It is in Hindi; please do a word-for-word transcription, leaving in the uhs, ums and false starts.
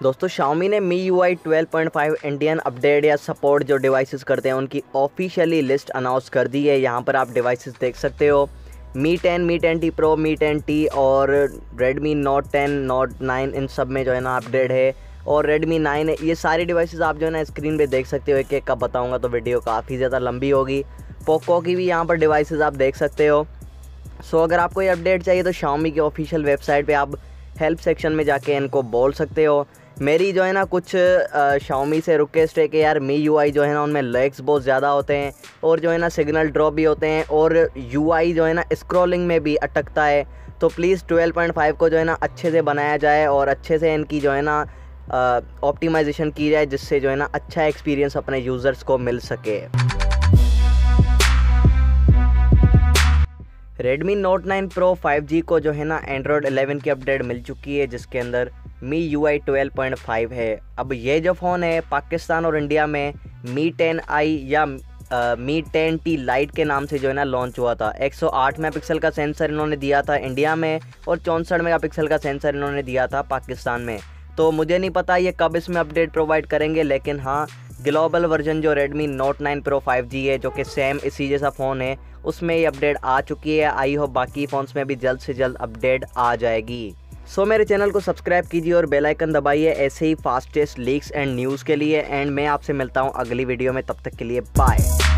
दोस्तों Xiaomi ने Mi U I twelve point five Indian update या सपोर्ट जो डिवाइसेस करते हैं उनकी ऑफिशियली लिस्ट अनाउंस कर दी है। यहाँ पर आप डिवाइसेस देख सकते हो, Mi ten, Mi ten T pro, Mi ten T और Redmi Note ten, Note nine, इन सब में जो है ना अपडेट है। और Redmi नाइन है। ये सारी डिवाइसेस आप जो है ना स्क्रीन पे देख सकते हो। एक एक का बताऊँगा तो वीडियो काफ़ी ज़्यादा लंबी होगी। पोको की भी यहाँ पर डिवाइसेस आप देख सकते हो। सो अगर आपको ये अपडेट चाहिए तो Xiaomi की ऑफिशियल वेबसाइट पे आप हेल्प सेक्शन में जाके इनको बोल सकते हो। मेरी जो है ना कुछ Xiaomi से रिक्वेस्ट है कि यार मी यू आई जो है ना उनमें लैग्स बहुत ज़्यादा होते हैं और जो है ना सिग्नल ड्रॉप भी होते हैं और यू आई जो है ना स्क्रॉलिंग में भी अटकता है। तो प्लीज़ ट्वेल्व पॉइंट फाइव को जो है ना अच्छे से बनाया जाए और अच्छे से इनकी जो है ना ऑप्टिमाइजेशन की जाए, जिससे जो है ना अच्छा एक्सपीरियंस अपने यूज़र्स को मिल सके। Redmi Note nine Pro five G को जो है ना एंड्रॉयड इलेवन की अपडेट मिल चुकी है, जिसके अंदर Mi U I twelve point five है। अब ये जो फ़ोन है पाकिस्तान और इंडिया में मी टेन आई या मी टेन टी लाइट के नाम से जो है ना लॉन्च हुआ था। एक सौ आठ मेगापिक्सल का सेंसर इन्होंने दिया था इंडिया में और चौंसठ मेगापिक्सल का सेंसर इन्होंने दिया था पाकिस्तान में। तो मुझे नहीं पता ये कब इसमें अपडेट प्रोवाइड करेंगे, लेकिन हाँ ग्लोबल वर्जन जो Redmi Note nine Pro five G है, जो कि सेम इसी जैसा फ़ोन है, उसमें ये अपडेट आ चुकी है। आई होप बाकी फ़ोन्स में भी जल्द से जल्द अपडेट आ जाएगी। सो so, मेरे चैनल को सब्सक्राइब कीजिए और बेल आइकन दबाइए ऐसे ही फास्टेस्ट लीक्स एंड न्यूज़ के लिए। एंड मैं आपसे मिलता हूँ अगली वीडियो में, तब तक के लिए बाय।